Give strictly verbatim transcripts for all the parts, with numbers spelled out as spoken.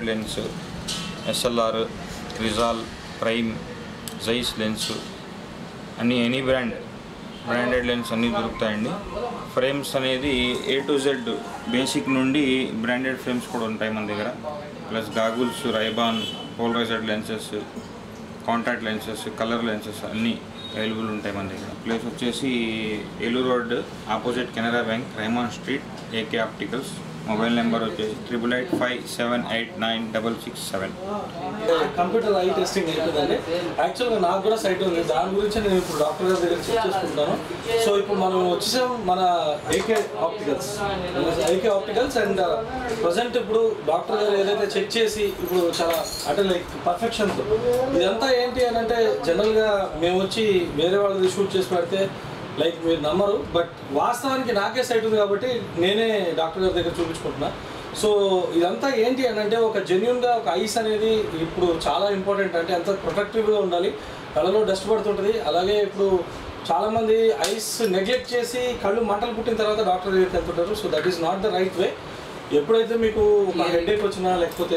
Lens, SLR, రిజాల్, prime, Zeiss lens అన్నీ any brand branded lens అన్నీ దొరుకుతాయండి. ఫ్రేమ్స్ అనేది ఏ టు జెడ్ బేసిక్ నుండి బ్రాండెడ్ ఫ్రేమ్స్ కూడా ఉంటాయి మన దగ్గర. Plus goggles, Ray-Ban, polarised lenses, contact lenses, colour lenses అన్నీ అవైలబుల్ ఉంటాయి మన దగ్గర. ప్లేస్ వచ్చేసి Eluru road opposite Canara bank, రైమాన్ street, AK opticals. Mobile number వచ్చేసి triple eight five seven eight nine double six seven. Computer eye testing అయిపోయిందండి. యాక్చువల్గా నాకు కూడా సైట్ ఉంది, దాని గురించి నేను ఇప్పుడు డాక్టర్ గారి దగ్గర చెక్ చేసుకుంటాను. సో ఇప్పుడు మనం వచ్చేసాం మన AK opticals AK opticals and present ఇప్పుడు డాక్టర్ గారు ఏదైతే చెక్ చేసి ఇప్పుడు చాలా అంటే లైక్ పర్ఫెక్షన్తో ఇదంతా ఏంటి అని అంటే జనరల్గా మేము వచ్చి వేరే వాళ్ళది షూట్ చేసి పెడితే లైక్ మీరు నమ్మరు, బట్ వాస్తవానికి నాకే సైట్ ఉంది కాబట్టి నేనే డాక్టర్ గారి దగ్గర చూపించుకుంటున్నా. సో ఇదంతా ఏంటి అని అంటే ఒక జెన్యున్గా ఒక ఐస్ అనేది ఇప్పుడు చాలా ఇంపార్టెంట్. అంటే ఎంత ప్రొటెక్టివ్గా ఉండాలి, కళ్ళలో డస్ట్ పడుతుంటుంది. అలాగే ఇప్పుడు చాలామంది ఐస్ నెగ్లెక్ట్ చేసి కళ్ళు మంటలు పుట్టిన తర్వాత డాక్టర్ దగ్గరికి వెళ్తుంటారు. So that is not the right way. ఎప్పుడైతే మీకు ఒక హెడేక్ వచ్చినా లేకపోతే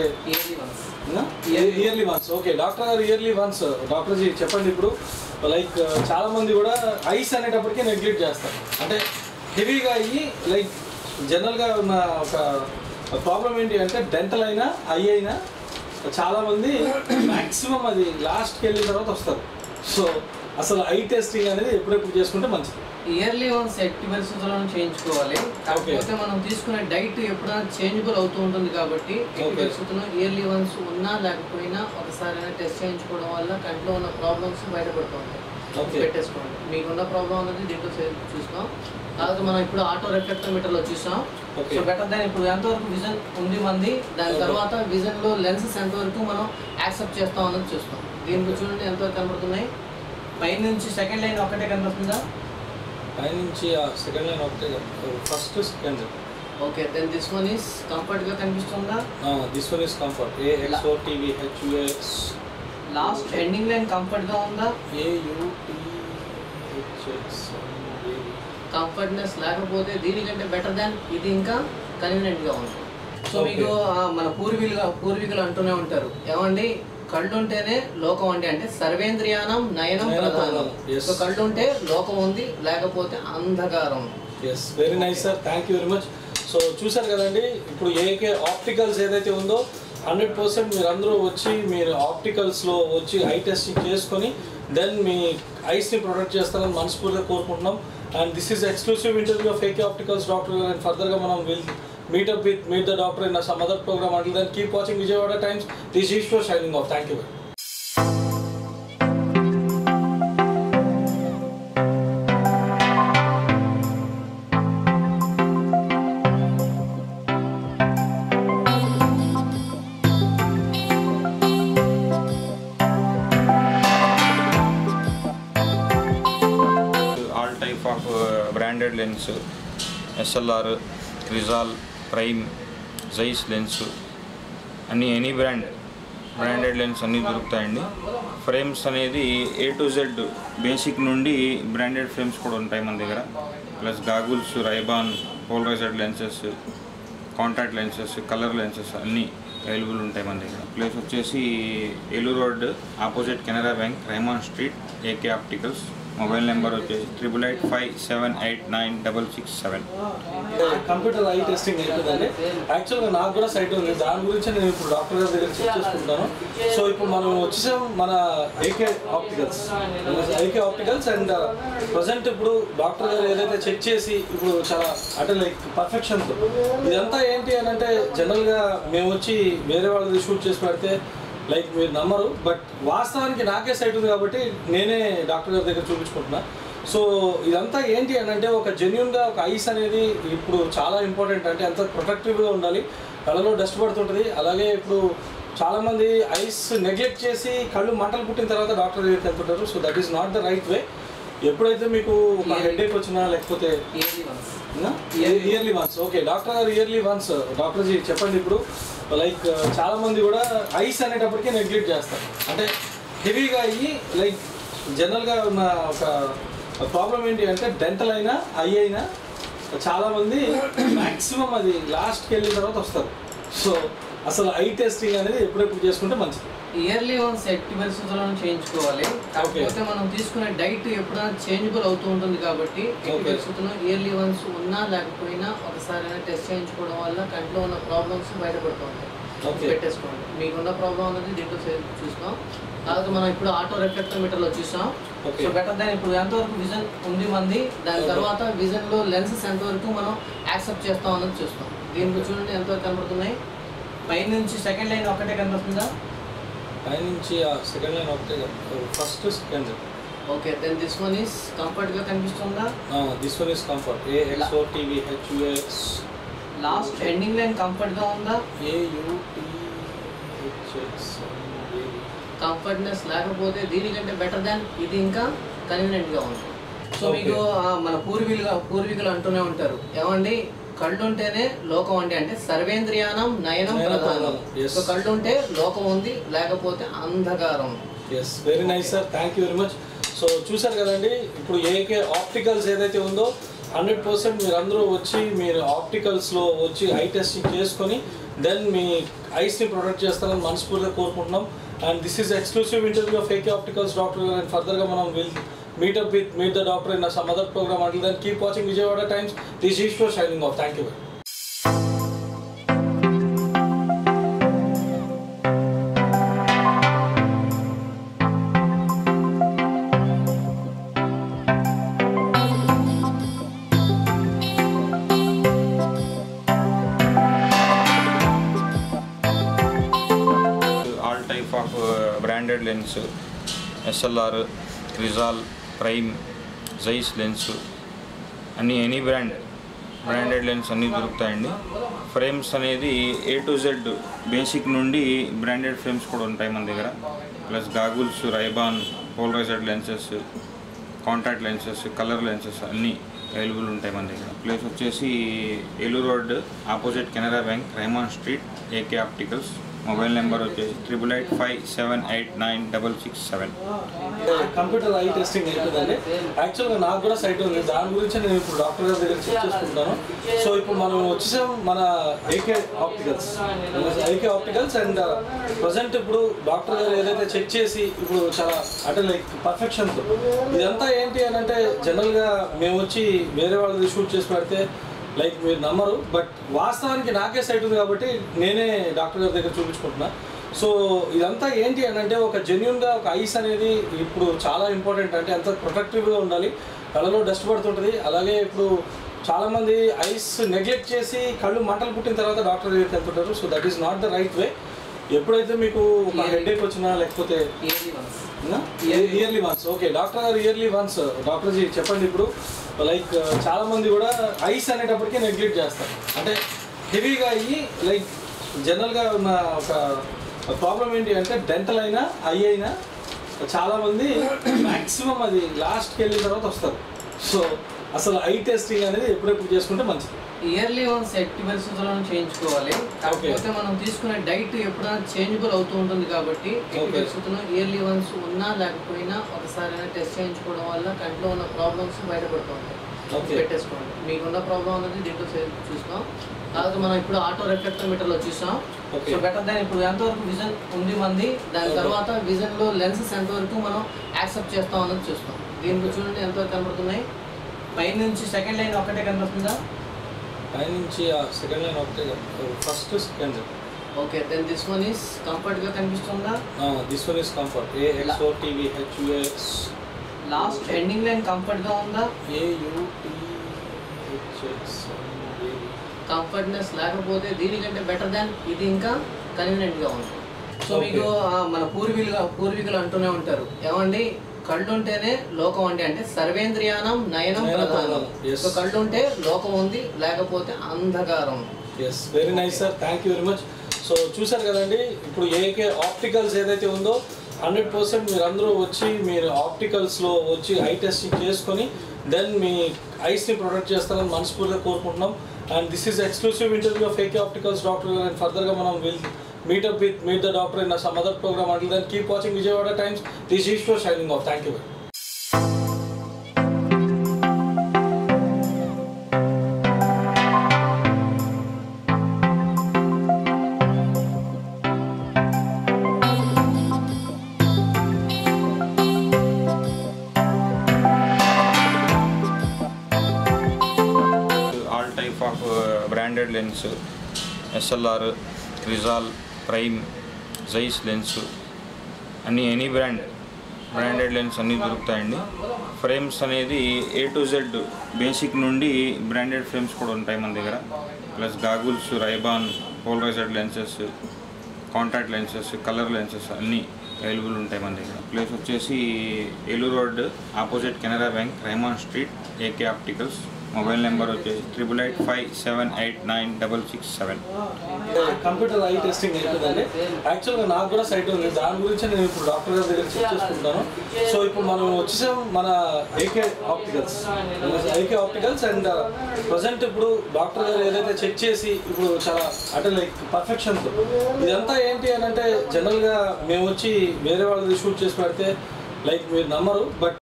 ఇయర్లీ వన్స్ ఓకే డాక్టర్ గారు ఇయర్లీ వన్స్ డాక్టర్జీ చెప్పండి. ఇప్పుడు లైక్ చాలామంది కూడా ఐస్ అనేటప్పటికీ నెగ్లెక్ట్ చేస్తారు. అంటే హెవీగా అయ్యి లైక్ జనరల్గా ఉన్న ఒక ప్రాబ్లం ఏంటి అంటే డెంటల్ అయినా ఐ అయినా చాలామంది మ్యాక్సిమం అది లాస్ట్కి వెళ్ళిన తర్వాత వస్తారు. సో అసలు ఐ టెస్టింగ్ అనేది ఎప్పుడెప్పుడు చేసుకుంటే మంచిది. ఇయర్లీ వన్స్ ఎట్టి పరిస్థితులను చేయించుకోవాలి. కాకపోతే మనం తీసుకునే డైట్ ఎప్పుడైనా చేంజబుల్ అవుతూ ఉంటుంది కాబట్టి ఎట్టి పరిస్థితుల్లో ఇయర్లీ వన్స్ ఉన్నా లేకపోయినా ఒకసారి టెస్ట్ చేయించుకోవడం వల్ల కంట్లో ఉన్న ప్రాబ్లమ్స్ బయటపడుతూ ఉంటాయి. పెట్టేసుకోండి. మీకున్న ప్రాబ్లం అనేది దీంట్లో చూస్తాం. అలాగే మనం ఇప్పుడు ఆటో రిఫ్లెక్టోమీటర్లో చూసాం. సో బెటర్ దాన్ ఇప్పుడు ఎంతవరకు విజన్ ఉంది మంది, దాని తర్వాత విజన్లో లెన్సెస్ ఎంతవరకు మనం యాక్సెప్ట్ చేస్తాం అన్నది చూస్తాం. దీనికి చూడండి ఎంతవరకు కనబడుతున్నాయి. పైనుంచి సెకండ్ లైన్ ఒకటే కనబడుతుందా? పైనుంచి సెకండ్ లైన్ ఒకటే, first second. Okay, then this one is కంఫర్ట్గా కనిపిస్తుందా? This one is comfort. A X O TV H US. Last ending line కంఫర్ట్గా ఉందా? A UT H X. Comfortness లేకపోతే దీనికంటే బెటర్ దాన్ ఇది ఇంకా కన్వీనియంట్గా ఉంది. సో మీకు మన పూర్వీకులు పూర్వీకులు అంటూనే ఉంటారు ఏమండి, కళ్ళు ఉంటేనే లోకం అండి, అంటే సర్వేంద్రియానం నయనం ప్రధానం. సో కళ్ళు ఉంటే లోకం ఉంది, లేకపోతే అంధకారం. Yes, very nice sir, thank you very much. So చూసారు కదండి, ఇప్పుడు ఏకే ఆప్టికల్స్ ఏదైతే ఉందో హండ్రెడ్ పర్సెంట్ మీరు అందరూ వచ్చి మీరు ఆప్టికల్స్లో వచ్చి ఐ టెస్టింగ్ చేసుకొని దెన్ మీ ఐస్ని ప్రొటెక్ట్ చేస్తారని మనస్ఫూర్తిగా కోరుకుంటున్నాం. And this is exclusive interview of AK opticals doctor గారు. అండ్ ఫర్దర్గా మనం will meet up with meet the doctor in some other program. Until then, keep watching Vijayawada Times. This is Ishwar signing off. Thank you. All type of uh, branded lens, S L R, రిజాల్, prime, Zeiss lens అన్నీ any brand branded lens అన్నీ దొరుకుతాయండి. Frames అనేది A to Z basic నుండి branded frames కూడా ఉంటాయి మన దగ్గర. Plus goggles, Ray-Ban, polarised lenses, contact lenses, colour lenses అన్నీ అవైలబుల్ ఉంటాయి మన దగ్గర. ప్లేస్ వచ్చేసి Eluru road opposite Canara bank, రైమాన్ street, AK opticals. Mobile number వచ్చేసి triple eight five seven eight nine double six seven. Computer eye testing అయిపోయిందండి. యాక్చువల్గా నాకు కూడా సైట్ ఉంది, దాని గురించి నేను ఇప్పుడు డాక్టర్ గారి దగ్గర చెక్ చేసుకుంటాను. సో ఇప్పుడు మనం వచ్చేసాం మన AK opticals AK opticals and present ఇప్పుడు డాక్టర్ గారు ఏదైతే చెక్ చేసి ఇప్పుడు చాలా అంటే లైక్ పర్ఫెక్షన్తో ఇదంతా ఏంటి అని అంటే జనరల్గా మేము వచ్చి వేరే వాళ్ళది షూట్ చేసి పెడితే లైక్ మీరు నమ్మరు, బట్ వాస్తవానికి నాకే సైట్ ఉంది కాబట్టి నేనే డాక్టర్ గారి దగ్గర చూపించుకుంటున్నా. సో ఇదంతా ఏంటి అని అంటే ఒక జెన్యున్గా ఒక ఐస్ అనేది ఇప్పుడు చాలా ఇంపార్టెంట్. అంటే ఎంత ప్రొటెక్టివ్గా ఉండాలి, కళ్ళలో డస్ట్ పడుతుంటుంది. అలాగే ఇప్పుడు చాలామంది ఐస్ నెగ్లెక్ట్ చేసి కళ్ళు మంటలు పుట్టిన తర్వాత డాక్టర్ దగ్గరికి వెళ్తుంటారు. So that is not the right way. ఎప్పుడైతే మీకు ఒక హెడేక్ వచ్చినా లేకపోతే ఇయర్లీ వన్స్ ఓకే డాక్టర్ గారు ఇయర్లీ వన్స్ డాక్టర్జీ చెప్పండి. ఇప్పుడు లైక్ చాలామంది కూడా ఐస్ అనేటప్పటికీ నెగ్లెక్ట్ చేస్తారు. అంటే హెవీగా అయ్యి లైక్ జనరల్గా ఉన్న ఒక ప్రాబ్లం ఏంటి అంటే డెంటల్ అయినా ఐ అయినా చాలామంది మ్యాక్సిమం అది లాస్ట్కి వెళ్ళిన తర్వాత వస్తారు. సో అసలు ఐ టెస్టింగ్ అనేది ఎప్పుడెప్పుడు చేసుకుంటే మంచిది? ఇయర్లీ వన్స్ ఎట్టి పరిస్థితులను చేయించుకోవాలి. కాకపోతే మనం తీసుకునే డైట్ ఎప్పుడైనా చేంజబుల్ అవుతూ ఉంటుంది కాబట్టి ఎట్టి పరిస్థితుల్లో ఇయర్లీ వన్స్ ఉన్నా లేకపోయినా ఒకసారి టెస్ట్ చేయించుకోవడం వల్ల కంట్లో ఉన్న ప్రాబ్లమ్స్ బయటపడుతూ ఉంటాయి. పెట్టేసుకోండి. మీకున్న ప్రాబ్లం అనేది దీంట్లో చూస్తాం. తర్వాత మనం ఇప్పుడు ఆటో రిఫ్లెక్టోమీటర్లో చూసాం. సో బెటర్ దాని ఇప్పుడు ఎంతవరకు విజన్ ఉంది మంది, దాని తర్వాత విజన్లో లెన్సెస్ ఎంతవరకు మనం యాక్సెప్ట్ చేస్తాం అన్నది చూస్తాం. దీనికి చూడండి ఎంతవరకు కనబడుతున్నాయి. పై నుంచి సెకండ్ లైన్ ఒకటే కనబడుతుందా? పై నుంచి సెకండ్ లైన్ ఒకటే, first second. Okay, then this one is కంఫర్ట్గా కనిపిస్తుందా? This one is comfort. A X O TV H U X. Last ending line కంఫర్ట్గా ఉందా? A U T H X. Comfortness లేకపోతే దీనికంటే బెటర్ దాన్ ఇది ఇంకా కన్వీనియంట్గా ఉంది. సో మీకు మన పూర్వీకులు పూర్వీకులు అంటూనే ఉంటారు, ఏమండి కళ్ళు ఉంటేనే లోకం అండి, అంటే సర్వేంద్రియానం నయనం ప్రధానం. సో కళ్ళు ఉంటే లోకం ఉంది, లేకపోతే అంధకారం. Yes, very nice sir, thank you very much. So చూసారు కదండి, ఇప్పుడు ఏకే ఆప్టికల్స్ ఏదైతే ఉందో హండ్రెడ్ పర్సెంట్ మీరు అందరూ వచ్చి మీరు ఆప్టికల్స్లో వచ్చి ఐ టెస్టింగ్ చేసుకొని దెన్ మీ ఐస్ని ప్రొటెక్ట్ చేస్తారని మనస్ఫూర్తిగా కోరుకుంటున్నాం. And this is exclusive interview of A K Opticals Doctor, and further ga manam will meet up with meet the doctor in some other program. Until then, keep watching Vijayawada Times. This is Ishwar signing off. Thank you. Off branded lens, SLR, రిజాల్, prime, Zeiss lens అన్నీ any brand branded lens అన్నీ దొరుకుతాయండి. Frames అనేది A to Z basic నుండి branded frames కూడా ఉంటాయి మన దగ్గర. Plus goggles, Ray-Ban, polarised lenses, contact lenses, colour lenses అన్నీ అవైలబుల్ ఉంటాయి మన దగ్గర. ప్లేస్ వచ్చేసి Eluru road opposite Canara bank, రైమాన్ street, AK opticals. Mobile number వచ్చేసి triple eight five seven eight nine double six seven. Computer eye testing అయిపోయిందండి. యాక్చువల్గా నాకు కూడా సైట్ ఉంది, దాని గురించి నేను ఇప్పుడు డాక్టర్ గారి దగ్గర చెక్ చేసుకుంటాను. సో ఇప్పుడు మనం వచ్చేసాం మన AK opticals AK opticals and present ఇప్పుడు డాక్టర్ గారు ఏదైతే చెక్ చేసి ఇప్పుడు చాలా అంటే లైక్ పర్ఫెక్షన్తో ఇదంతా ఏంటి అని అంటే జనరల్గా మేము వచ్చి వేరే వాళ్ళది షూట్ చేసి పెడితే లైక్ మీరు నమ్మరు, బట్ వాస్తవానికి నాకే సైట్ ఉంది కాబట్టి నేనే డాక్టర్ గారి దగ్గర చూపించుకుంటున్నా. సో ఇదంతా ఏంటి అని అంటే ఒక జెన్యున్గా ఒక ఐస్ అనేది ఇప్పుడు చాలా ఇంపార్టెంట్, అంటే ఎంత ప్రొటెక్టివ్గా ఉండాలి. కళ్ళలో డస్ట్ పడుతుంటుంది, అలాగే ఇప్పుడు చాలామంది ఐస్ నెగ్లెక్ట్ చేసి కళ్ళు మంటలు పుట్టిన తర్వాత డాక్టర్ దగ్గరికి వెళ్తుంటారు. So that is not the right way. ఎప్పుడైతే మీకు ఒక హెడేక్ వచ్చినా లేకపోతే ఇయర్లీ వన్స్, ఓకే డాక్టర్ గారు ఇయర్లీ వన్స్, డాక్టర్ జీ చెప్పండి. ఇప్పుడు లైక్ చాలామంది కూడా ఐస్ అనేటప్పటికీ నెగ్లెక్ట్ చేస్తారు, అంటే హెవీగా అయ్యి లైక్ జనరల్గా ఉన్న ఒక ప్రాబ్లం ఏంటి అంటే డెంటల్ అయినా ఐ అయినా చాలామంది మ్యాక్సిమం అది లాస్ట్కి వెళ్ళిన తర్వాత వస్తారు. సో అసలు ఐ టెస్టింగ్ అనేది ఎప్పుడెప్పుడు చేసుకుంటే మంచిది? ఇయర్లీ వన్స్ ఎట్టి పరిస్థితులను చేయించుకోవాలి. కాకపోతే మనం తీసుకునే డైట్ ఎప్పుడైనా చేంజబుల్ అవుతూ ఉంటుంది కాబట్టి ఎట్టి పరిస్థితుల్లో ఇయర్లీ వన్స్ ఉన్నా లేకపోయినా ఒకసారి టెస్ట్ చేయించుకోవడం వల్ల కంట్లో ఉన్న ప్రాబ్లమ్స్ బయటపడుతూ ఉంటాయి. పెట్టేసుకోండి. మీకున్న ప్రాబ్లం అనేది దీంట్లో చూస్తాం. తర్వాత మనం ఇప్పుడు ఆటో రిఫ్లెక్టోమీటర్లో చూసాం. సో బెటర్ దాని ఇప్పుడు ఎంతవరకు విజన్ ఉంది మంది, దాని తర్వాత విజన్లో లెన్సెస్ ఎంతవరకు మనం యాక్సెప్ట్ చేస్తాం అన్నది చూస్తాం. దీనికి చూడండి ఎంతవరకు కనబడుతున్నాయి. పై నుంచి సెకండ్ లైన్ ఒకటే కనబడుతుందా? పై నుంచి సెకండ్ లైన్ ఒకటే, first second. Okay, then this one is కంఫర్ట్గా కనిపిస్తుందా? This one is comfort. A X O TV H U X. Last ending line కంఫర్ట్గా ఉందా? A U T H X. Comfortness లేకపోతే దీనికంటే బెటర్ దాన్ ఇది ఇంకా కన్వీనియంట్గా ఉంది. సో మీకు మన పూర్వీకులు పూర్వీకులు అంటూనే ఉంటారు, ఏమండి కళ్ళు ఉంటేనే లోకం అండి, అంటే సర్వేంద్రియానం నయనం ప్రధానం. సో కళ్ళు ఉంటే లోకం ఉంది, లేకపోతే అంధకారం. Yes, very nice sir, thank you very much. So చూసారు కదండి, ఇప్పుడు ఏకే ఆప్టికల్స్ ఏదైతే ఉందో హండ్రెడ్ పర్సెంట్ మీరు అందరూ వచ్చి మీరు ఆప్టికల్స్లో వచ్చి ఐ టెస్టింగ్ చేసుకొని దెన్ మీ ఐస్ని ప్రొటెక్ట్ చేస్తారని మనస్ఫూర్తిగా కోరుకుంటున్నాం. And this is exclusive interview of AK opticals doctor, and ఫర్దర్గా మనం will meet up with meet the doctor in some other program. Until then, keep watching Vijayawada Times. This is Ishwar signing off. Thank you. Branded lens, SLR, రిజాల్, prime, Zeiss lens అన్ని any brand branded lens అన్నీ దొరుకుతాయండి. Frames అనేది A to Z basic నుండి branded frames కూడా ఉంటాయి మన దగ్గర. Plus goggles, Ray-Ban, polarised lenses, contact lenses, colour lenses అన్నీ అవైలబుల్ ఉంటాయి మన దగ్గర. ప్లేస్ వచ్చేసి Eluru road opposite Canara bank, రైమాన్ street, AK opticals. Mobile number వచ్చేసి triple eight five seven eight nine double six seven. Computer eye testing అయిపోయిందండి. యాక్చువల్గా నాకు కూడా సైట్ ఉంది, దాని గురించి నేను ఇప్పుడు డాక్టర్ గారి దగ్గర చెక్ చేసుకుంటాను. సో ఇప్పుడు మనం వచ్చేసాం మన AK opticals AK opticals and present ఇప్పుడు డాక్టర్ గారు ఏదైతే చెక్ చేసి ఇప్పుడు చాలా అంటే లైక్ పర్ఫెక్షన్ ఇదంతా ఏంటి అని అంటే జనరల్గా మేము వచ్చి వేరే వాళ్ళది షూట్ చేసి పెడితే లైక్ మీరు నమ్మరు, బట్